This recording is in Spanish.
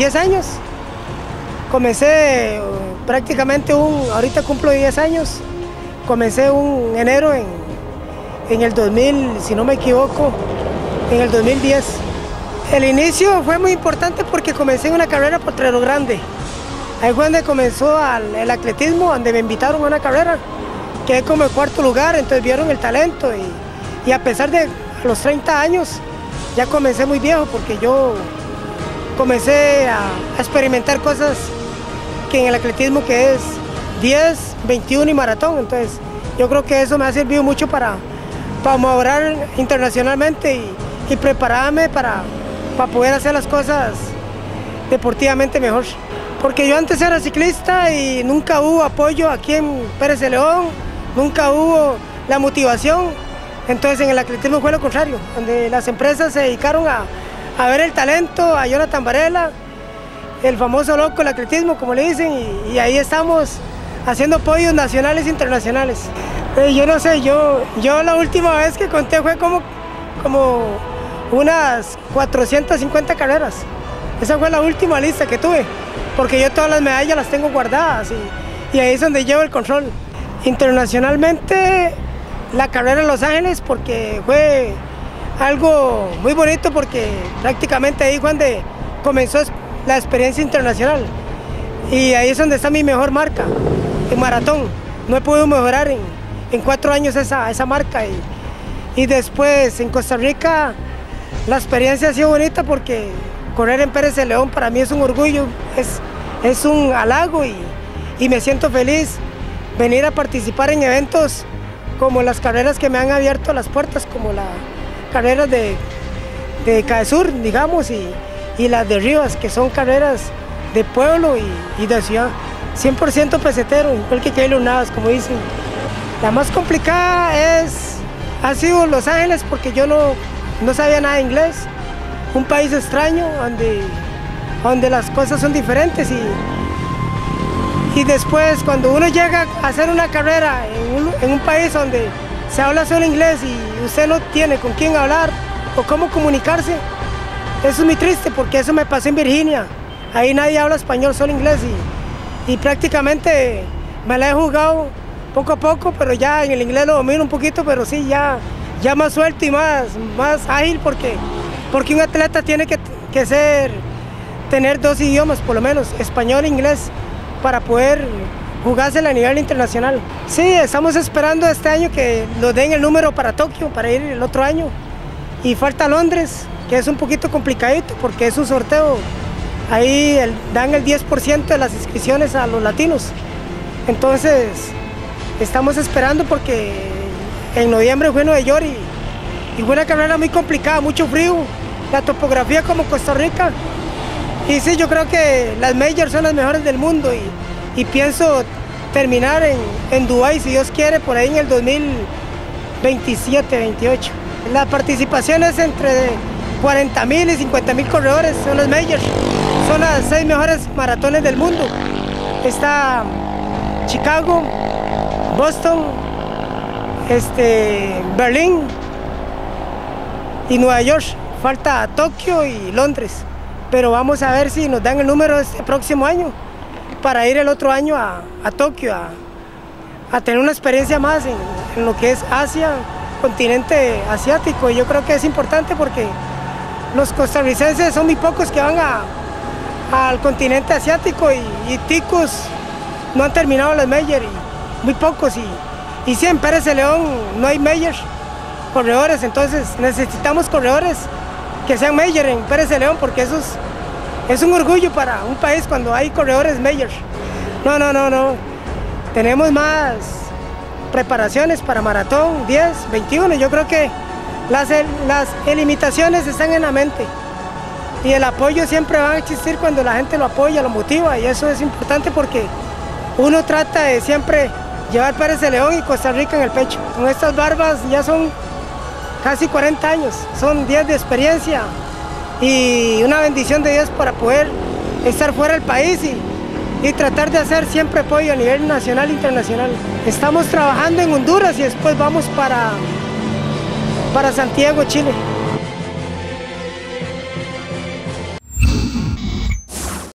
10 años. Comencé prácticamente ahorita cumplo 10 años. Comencé un enero en el 2000, si no me equivoco, en el 2010. El inicio fue muy importante porque comencé en una carrera Potrero Grande. Ahí fue donde comenzó el atletismo, donde me invitaron a una carrera. Quedé como en cuarto lugar, entonces vieron el talento y a pesar de los 30 años, ya comencé muy viejo porque yo comencé a experimentar cosas que en el atletismo que es 10, 21 y maratón. Entonces yo creo que eso me ha servido mucho para mejorar internacionalmente y prepararme para poder hacer las cosas deportivamente mejor. Porque yo antes era ciclista y nunca hubo apoyo aquí en Pérez de León, nunca hubo la motivación. Entonces en el atletismo fue lo contrario, donde las empresas se dedicaron a ver el talento, a Jonathan Varela, el famoso loco del atletismo, como le dicen, y ahí estamos haciendo podios nacionales e internacionales. Yo no sé, yo la última vez que conté fue como unas 450 carreras. Esa fue la última lista que tuve, porque yo todas las medallas las tengo guardadas y ahí es donde llevo el control. Internacionalmente, la carrera en Los Ángeles, porque fue algo muy bonito, porque prácticamente ahí fue donde comenzó la experiencia internacional. Y ahí es donde está mi mejor marca, en maratón. No he podido mejorar en 4 años esa marca. Y después en Costa Rica, la experiencia ha sido bonita porque correr en Pérez de León para mí es un orgullo, es un halago y me siento feliz venir a participar en eventos como las carreras que me han abierto las puertas, como las carreras de Caesur, digamos, y las de Rivas, que son carreras de pueblo y de ciudad, 100% pesetero, igual que Keylor Navas, como dicen. La más complicada ha sido Los Ángeles, porque yo no sabía nada de inglés, un país extraño donde las cosas son diferentes y después cuando uno llega a hacer una carrera en un país donde se habla solo inglés y usted no tiene con quién hablar o cómo comunicarse, eso es muy triste, porque eso me pasó en Virginia. Ahí nadie habla español, solo inglés y prácticamente me la he jugado poco a poco, pero ya en el inglés lo domino un poquito, pero sí, ya más suelto y más ágil, porque un atleta tiene que tener 2 idiomas, por lo menos, español e inglés, para poder jugársela a nivel internacional. Sí, estamos esperando este año que nos den el número para Tokio, para ir el otro año. Y falta Londres, que es un poquito complicadito, porque es un sorteo. Ahí dan el 10% de las inscripciones a los latinos. Entonces, estamos esperando porque en noviembre fue Nueva York y fue una carrera muy complicada, mucho frío, la topografía como Costa Rica. Y sí, yo creo que las majors son las mejores del mundo y pienso terminar en Dubái, si Dios quiere, por ahí en el 2027, 28. La participación es entre 40.000 y 50.000 corredores, son las majors, son las 6 mejores maratones del mundo. Está Chicago, Boston, Berlín y Nueva York. Falta Tokio y Londres, pero vamos a ver si nos dan el número este próximo año para ir el otro año a Tokio a tener una experiencia más en lo que es Asia, continente asiático. Y yo creo que es importante porque los costarricenses son muy pocos que van al continente asiático y ticos no han terminado las majors, muy pocos, y sí, en Pérez de León no hay majors, corredores, entonces necesitamos corredores que sean major en Pérez de León, porque eso es un orgullo para un país cuando hay corredores majors. No, tenemos más preparaciones para maratón, 10, 21, yo creo que las limitaciones están en la mente y el apoyo siempre va a existir cuando la gente lo apoya, lo motiva, y eso es importante porque uno trata de siempre llevar Pérez de León y Costa Rica en el pecho. Con estas barbas ya son casi 40 años, son 10 de experiencia y una bendición de Dios para poder estar fuera del país y tratar de hacer siempre apoyo a nivel nacional e internacional. Estamos trabajando en Honduras y después vamos para Santiago, Chile.